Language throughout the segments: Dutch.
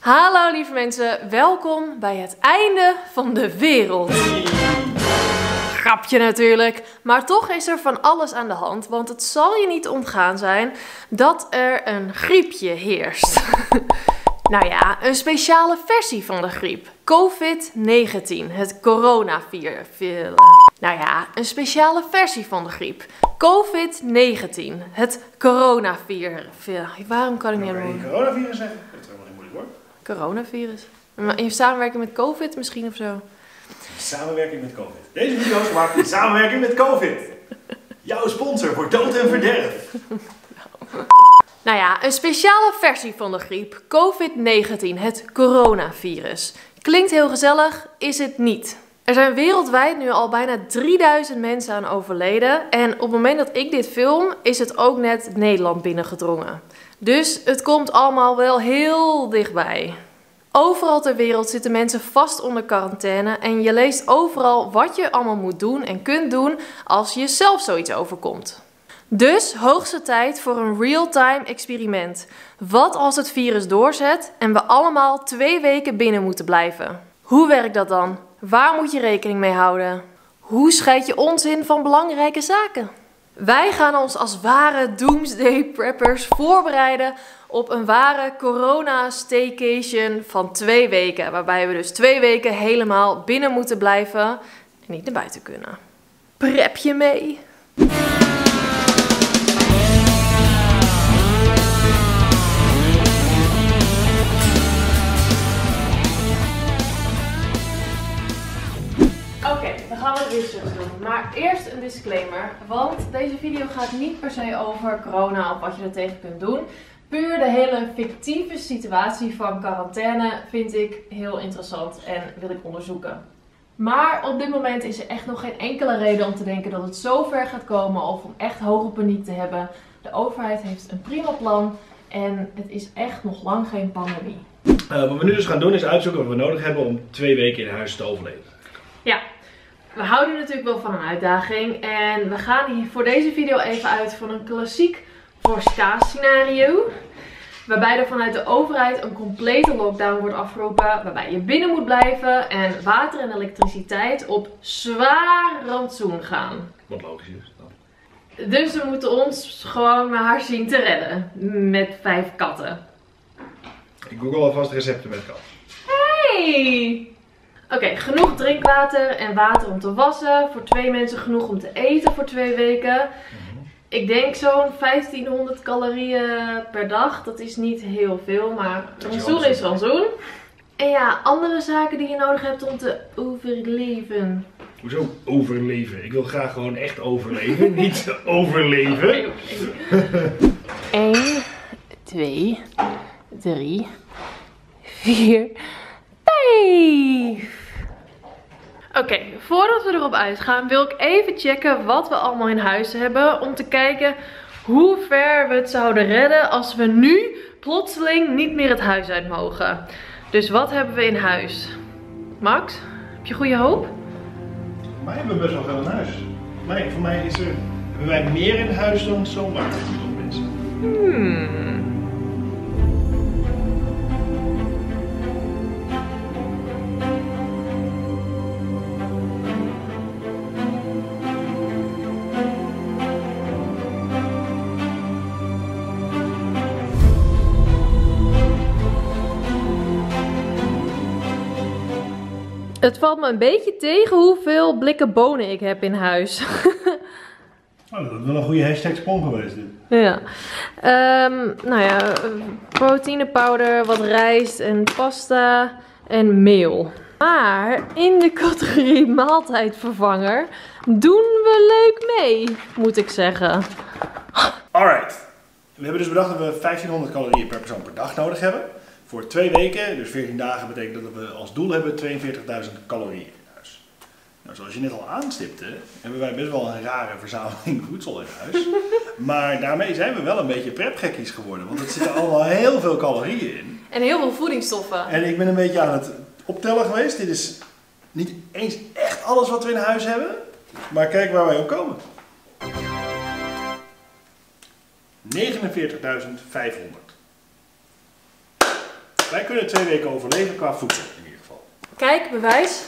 Hallo lieve mensen, welkom bij het einde van de wereld. Grapje natuurlijk, maar toch is er van alles aan de hand, want het zal je niet ontgaan zijn dat er een griepje heerst. Nou ja, een speciale versie van de griep. COVID-19, het coronavirus. Nou ja, een speciale versie van de griep. COVID-19, het coronavirus. Waarom kan ik niet helemaal... Coronavirus zeggen? Dat is helemaal niet moeilijk hoor. Coronavirus? In samenwerking met COVID misschien of zo? Samenwerking met COVID. Deze video is gemaakt in samenwerking met COVID. Jouw sponsor voor dood en verderf. Nou ja, een speciale versie van de griep. COVID-19, het coronavirus. Klinkt heel gezellig, is het niet. Er zijn wereldwijd nu al bijna 3000 mensen aan overleden. En op het moment dat ik dit film, is het ook net Nederland binnengedrongen. Dus het komt allemaal wel heel dichtbij. Overal ter wereld zitten mensen vast onder quarantaine. En je leest overal wat je allemaal moet doen en kunt doen als je zelf zoiets overkomt. Dus hoogste tijd voor een real-time experiment. Wat als het virus doorzet en we allemaal 2 weken binnen moeten blijven? Hoe werkt dat dan? Waar moet je rekening mee houden? Hoe scheid je onzin van belangrijke zaken? Wij gaan ons als ware doomsday preppers voorbereiden op een ware corona-staycation van 2 weken. Waarbij we dus 2 weken helemaal binnen moeten blijven en niet naar buiten kunnen. Prep je mee? Oké, dan gaan we research doen. Maar eerst een disclaimer, want deze video gaat niet per se over corona of wat je er tegen kunt doen. Puur de hele fictieve situatie van quarantaine vind ik heel interessant en wil ik onderzoeken. Maar op dit moment is er echt nog geen enkele reden om te denken dat het zo ver gaat komen of om echt hoge paniek te hebben. De overheid heeft een prima plan en het is echt nog lang geen pandemie. Wat we nu dus gaan doen is uitzoeken wat we nodig hebben om 2 weken in huis te overleven. Ja, we houden natuurlijk wel van een uitdaging en we gaan hier voor deze video even uit van een klassiek worst case scenario. Waarbij er vanuit de overheid een complete lockdown wordt afgeroepen. Waarbij je binnen moet blijven en water en elektriciteit op zwaar rantsoen gaan. Wat logisch is dan. Dus we moeten ons gewoon maar zien te redden. Met 5 katten. Ik google alvast recepten met kat. Hey! Oké, genoeg drinkwater en water om te wassen. Voor 2 mensen genoeg om te eten voor 2 weken. Ik denk zo'n 1500 calorieën per dag. Dat is niet heel veel, maar rantsoen is rantsoen. En ja, andere zaken die je nodig hebt om te overleven. Hoezo overleven? Ik wil graag gewoon echt overleven, niet overleven. Okay. 1, 2, 3, 4, 5. Oké, voordat we erop uitgaan wil ik even checken wat we allemaal in huis hebben. Om te kijken hoe ver we het zouden redden als we nu plotseling niet meer het huis uit mogen. Dus wat hebben we in huis? Max, heb je goede hoop? Voor mij hebben we best wel veel in huis. Nee, voor mij hebben wij meer in huis dan zomaar mensen. Het valt me een beetje tegen hoeveel blikken bonen ik heb in huis. Oh, dat is wel een goede hashtag sprong geweest dit. Ja. Nou ja, proteïnepowder, wat rijst en pasta en meel. Maar in de categorie maaltijdvervanger doen we leuk mee, moet ik zeggen. Alright. We hebben dus bedacht dat we 1500 calorieën per persoon per dag nodig hebben. Voor 2 weken, dus 14 dagen, betekent dat we als doel hebben 42.000 calorieën in huis. Nou, zoals je net al aanstipte, hebben wij best wel een rare verzameling voedsel in huis. Maar daarmee zijn we wel een beetje prepgekkies geworden, want er zitten allemaal heel veel calorieën in. En heel veel voedingsstoffen. En ik ben een beetje aan het optellen geweest. Dit is niet eens echt alles wat we in huis hebben, maar kijk waar wij op komen. 49.500. Wij kunnen 2 weken overleven qua voedsel in ieder geval. Kijk, bewijs.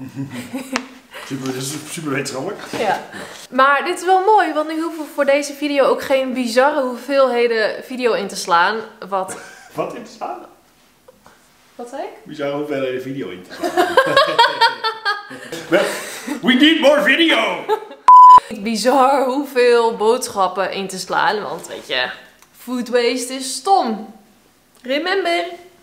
Super wetenschappelijk. Ja. Maar dit is wel mooi, want nu hoeven we voor deze video ook geen bizarre hoeveelheden video in te slaan. Wat in te slaan? Wat zei ik? Bizarre hoeveelheden video in te slaan. We need more video! Bizar hoeveel boodschappen in te slaan, want weet je, food waste is stom. Remember.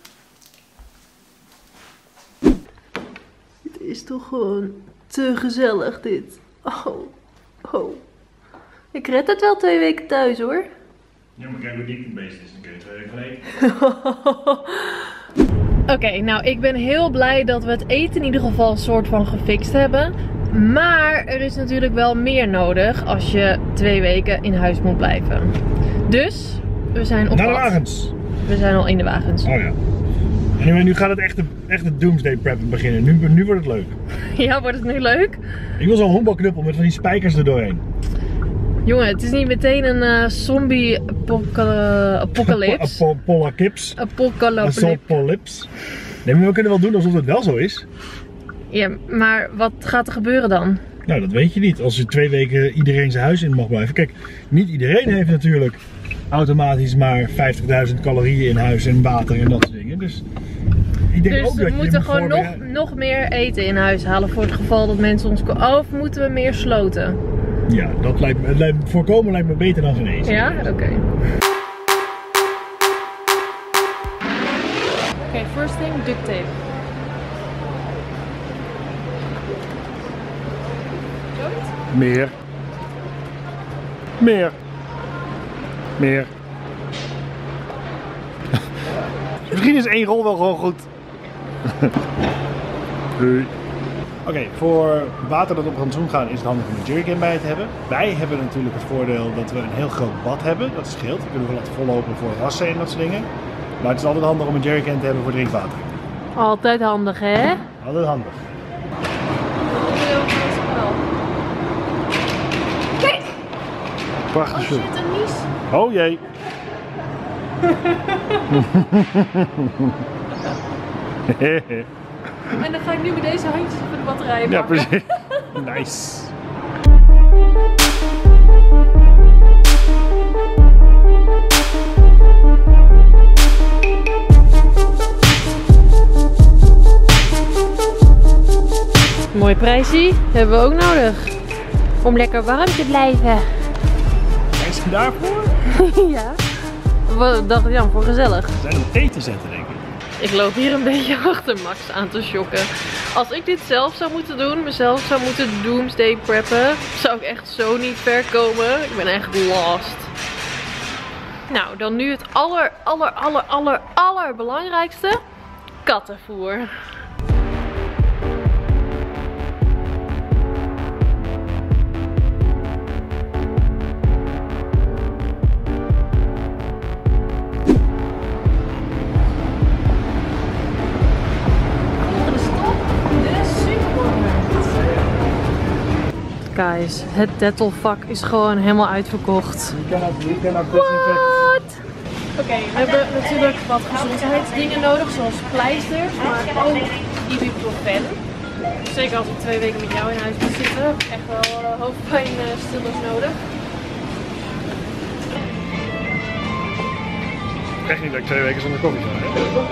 Het is toch gewoon te gezellig dit. Oh. Ik red het wel 2 weken thuis hoor. Ja, maar kijk hoe diep het beest is. Dan kun je 2 weken geleden. Oké, nou ik ben heel blij dat we het eten in ieder geval een soort van gefixt hebben. Maar er is natuurlijk wel meer nodig als je 2 weken in huis moet blijven. Dus, we zijn op naar de pad. wagens. We zijn al in de wagens. Oh ja. Anyway, nu gaat het echte doomsday preppen beginnen. Nu wordt het leuk. Ja, wordt het nu leuk? Ik wil zo'n honkbalknuppel met van die spijkers er doorheen. Jongen, het is niet meteen een zombie apocalypse. Apocalypse. Nee, maar we kunnen wel doen alsof het wel zo is. Ja, maar wat gaat er gebeuren dan? Nou, dat weet je niet. Als je 2 weken iedereen zijn huis in mag blijven. Kijk, niet iedereen heeft natuurlijk automatisch maar 50.000 calorieën in huis en water en dat soort dingen. Dus ik denk dus ook dat we moeten gewoon nog meer eten in huis halen voor het geval dat mensen ons komen. Of moeten we meer sloten? Ja, dat lijkt me, voorkomen lijkt me beter dan genezen. Ja? Oké. Oké, first thing, duct tape. Zoiets? Meer. Misschien is 1 rol wel gewoon goed. Oké, voor water dat op rantsoen gaan is het handig om een jerrycan bij te hebben. Wij hebben natuurlijk het voordeel dat we een heel groot bad hebben. Dat scheelt. We kunnen wel laten vollopen voor rassen en dat soort dingen. Maar het is altijd handig om een jerrycan te hebben voor drinkwater. Altijd handig, hè? Altijd handig. Kijk! Prachtig Oh shoot. shit, een mies. Oh jee. En dan ga ik nu met deze handjes voor de batterijen Ja, pakken. precies. Nice. Mooi prijsie, hebben we ook nodig. Om lekker warm te blijven. Zijn ze daarvoor? Ja. Wat dacht Jan, voor gezellig. Ze zijn om thee te zetten, denk ik. Ik loop hier een beetje achter Max aan te shocken. Als ik dit zelf zou moeten doen, mezelf zou moeten doomsday preppen, zou ik echt zo niet ver komen. Ik ben echt lost. Nou, dan nu het allerbelangrijkste. Kattenvoer. Guys, het Dettol-vak is gewoon helemaal uitverkocht. You cannot disinfect. Oké, we hebben natuurlijk wat gezondheidsdingen nodig, zoals pleisters, maar ook ibuprofen. Zeker als ik 2 weken met jou in huis moet zitten, heb ik echt wel hoofdpijnstillers nodig. Echt niet dat ik 2 weken zonder koffie zou hebben.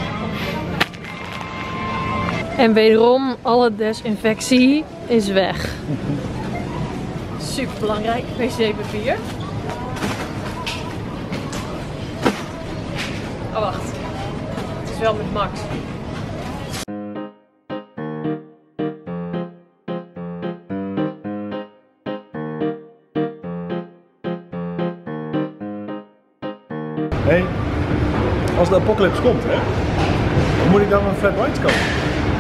En wederom, alle desinfectie is weg. Super belangrijk, wc-papier. Oh wacht, het is wel met Max. Hey, als de apocalypse komt, hè, dan moet ik dan een flat white kopen.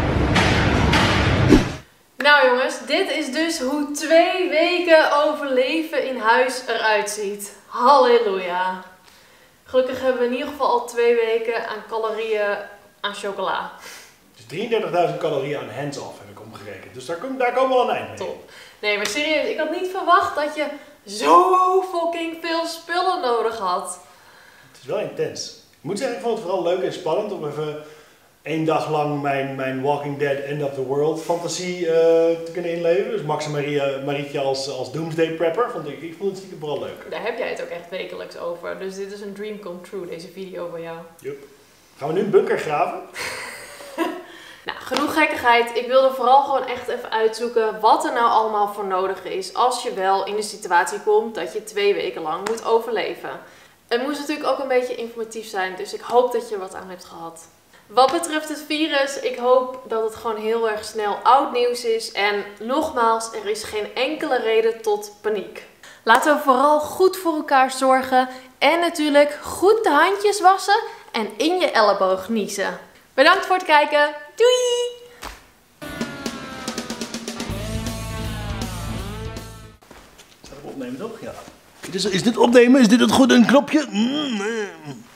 Nou jongens, dit is dus hoe 2 weken overleven in huis eruit ziet. Halleluja. Gelukkig hebben we in ieder geval al 2 weken aan calorieën aan chocola. Dus 33.000 calorieën aan hands-off heb ik omgerekend. Dus daar komen we al een eind mee. Top. Nee, maar serieus, ik had niet verwacht dat je zo fucking veel spullen nodig had. Het is wel intens. Ik moet zeggen, ik vond het vooral leuk en spannend om even 1 dag lang mijn Walking Dead End of the World fantasie te kunnen inleven. Dus Max en Marietje als Doomsday Prepper. Ik vond het stiekem vooral leuk. Daar heb jij het ook echt wekelijks over. Dus dit is een dream come true, deze video van jou. Yup. Gaan we nu een bunker graven? Nou, genoeg gekkigheid. Ik wilde vooral gewoon echt even uitzoeken wat er nou allemaal voor nodig is als je wel in de situatie komt dat je 2 weken lang moet overleven. Het moest natuurlijk ook een beetje informatief zijn, dus ik hoop dat je er wat aan hebt gehad. Wat betreft het virus, ik hoop dat het gewoon heel erg snel oud nieuws is. En nogmaals, er is geen enkele reden tot paniek. Laten we vooral goed voor elkaar zorgen en natuurlijk goed de handjes wassen en in je elleboog niezen. Bedankt voor het kijken. Doei! Staat op opnemen toch? Ja. Is dit opnemen? Is dit het goede een knopje?